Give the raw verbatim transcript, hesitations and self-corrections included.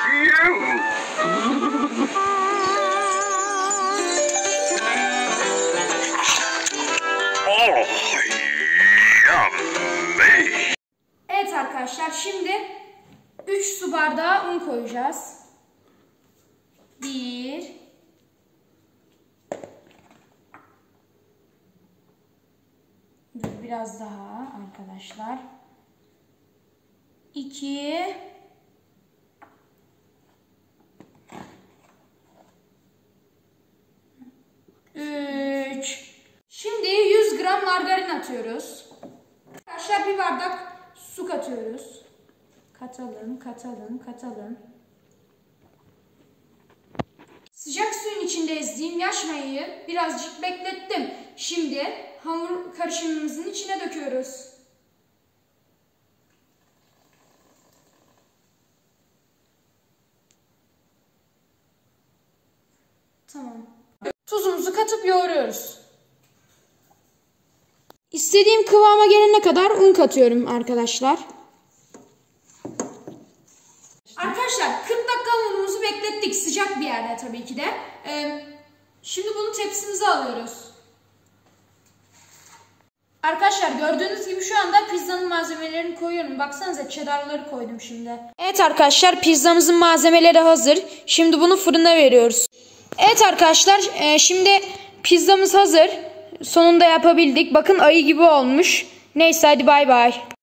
Evet arkadaşlar, şimdi üç su bardağı un koyacağız. bir Biraz daha arkadaşlar. iki üç Şimdi yüz gram margarin atıyoruz. Arkadaşlar bir bardak su katıyoruz. Katalım, katalım, katalım. Sıcak suyun içinde ezdiğim yaş mayayı birazcık beklettim. Şimdi hamur karışımımızın içine döküyoruz. Tamam. Tuzumuzu katıp yoğuruyoruz. İstediğim kıvama gelene kadar un katıyorum arkadaşlar. Arkadaşlar kırk dakika unumuzu beklettik. Sıcak bir yerde tabii ki de. Ee, şimdi bunu tepsimize alıyoruz. Arkadaşlar gördüğünüz gibi şu anda pizzanın malzemelerini koyuyorum. Baksanıza cheddar'ları koydum şimdi. Evet arkadaşlar, pizzamızın malzemeleri hazır. Şimdi bunu fırına veriyoruz. Evet arkadaşlar, e, şimdi pizzamız hazır. Sonunda yapabildik. Bakın ayı gibi olmuş. Neyse hadi bay bay.